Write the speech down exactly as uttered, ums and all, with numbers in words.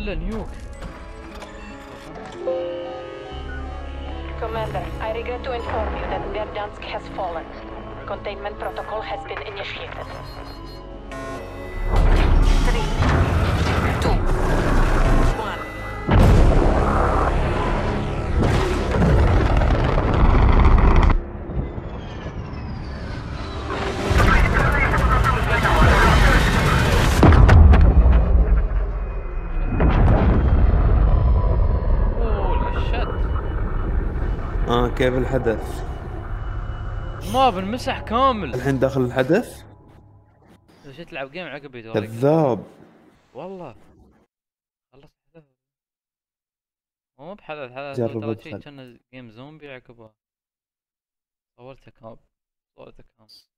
كله نيوك. Commander, I regret to inform you that Verdansk has fallen. Containment protocol has been initiated. Three, two, one. اه كيف الحدث؟ ما بنمسح كامل. الحين داخل الحدث؟ اذا تلعب جيم عقب يدورك. كذاب. والله. خلص حدث. مو بحدث حدث جرب ترى شيء ادخل. كان جيم زومبي عقبه. صورته كاب. صورته كاب.